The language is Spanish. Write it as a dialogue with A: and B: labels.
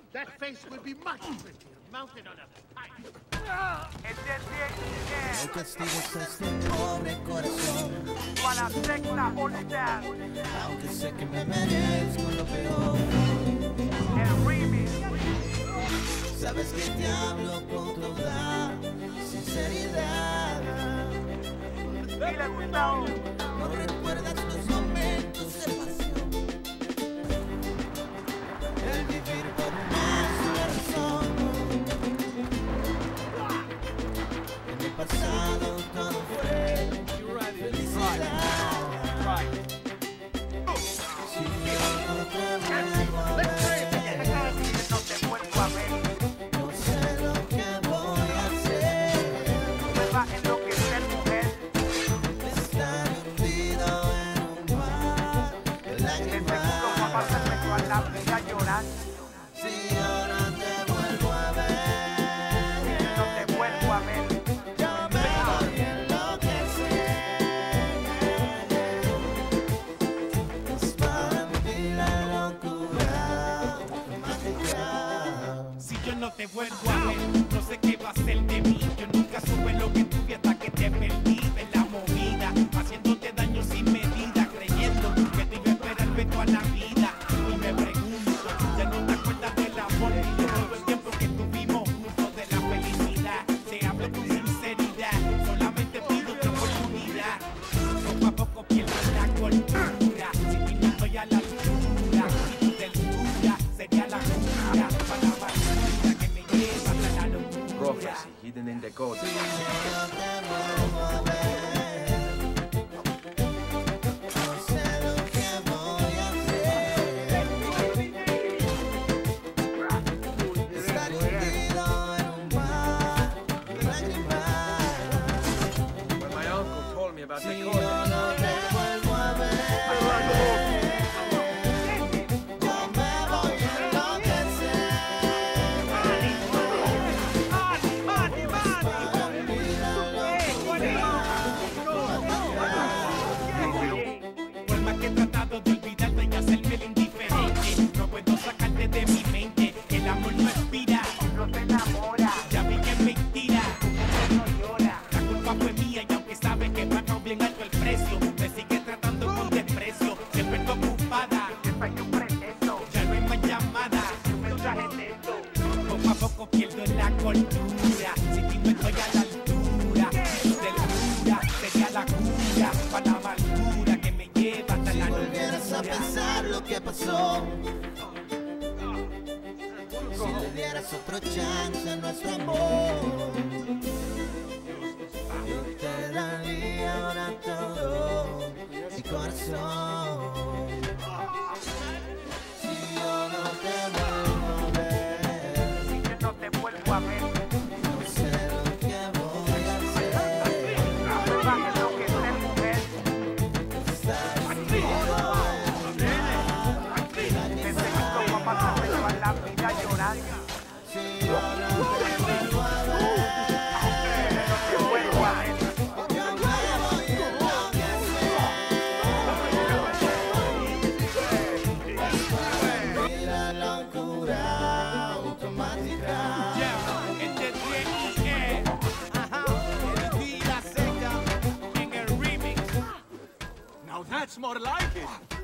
A: That face will be much prettier mounted on a pike.
B: No castigues a este pobre corazón,
C: Para sexta voluntad,
B: aunque sé que me merezco lo peor.
C: el remix.
B: Sabes que te hablo con toda sinceridad.
C: Dile, Gustavo.
B: No recuerdas los momentos de pasión, el vivir por una sola razón. En el pasado todo fue felicidad. Si yo no te vuelvo a ver,
C: No te vuelvo a ver.
B: no sé lo que voy a hacer.
C: Me va a enloquecer, mujer.
B: Estar hundido en un mar de
C: De seguro va a pasarme toda la vida llorando.
B: Si yo no te vuelvo a ver,
C: No te vuelvo a ver.
B: yo me voy a enloquecer. Es para mí la locura mágica.
D: Si yo no te vuelvo a ver, no sé qué va a ser de mí. Yo nunca supe lo que tuve hasta que te perdí en la movida, haciéndote daño sin medida, creyendo que te iba a esperarme toda la vida. Y me pregunto, ya no te acuerdas del amor ni de todo el tiempo que tuvimos juntos, de la felicidad. Te hablo con sinceridad, solamente pido otra oportunidad. Poco a poco pierdo la cordura, si ti no estoy a la altura, si tu dulzura sería la cura para la basura que me lleva hasta la locura.
E: Prophecy hidden in the code.
B: Si yo no te vuelvo a ver, no sé lo que voy a hacer. Estar hundido en un mar de lágrimas.
E: When my uncle told me about
B: Si
E: the
B: yo
E: code,
B: no te vuelvo a ver, yo me voy a enloquecer.
D: Por más que he tratado de olvidarte y hacerme el indiferente, no puedo sacarte de mi mente. El amor no expira,
C: No te enamora.
D: ya vi que es mentira.
C: No llora.
D: La culpa fue mía y aunque sabe que pagó bien alto el precio, me sigue tratando con desprecio. Siempre estoy ocupada,
C: Te falló un pretexto.
D: ya no hay más llamadas.
C: Un mensaje texto.
D: Poco a poco pierdo la cordura, si ti no estoy a la altura. Si tu dulzura sería la cura para la amargura que me lleva hasta
B: Si
D: la
B: volvieras a
D: locura.
B: pensar lo que pasó, si le dieras otro chance a nuestro amor, yo te daría ahora todo mi corazón. Si yo no te vuelvo a ver,
C: Si yo no te vuelvo a ver.
B: no sé lo que voy a hacer.
C: Me va a enloquecer, mujer.
B: Estar hundido en un mar de
C: De seguro
B: lágrimas.
C: va a pasarme toda la vida llorando.
B: Si yo no te vuelvo a ver,
C: No te vuelvo a ver.
B: yo me voy a enloquecer. Y la locura automática.
D: Yeah, este DNE, ajá, el vida seca en el remix.
E: now that's more like it.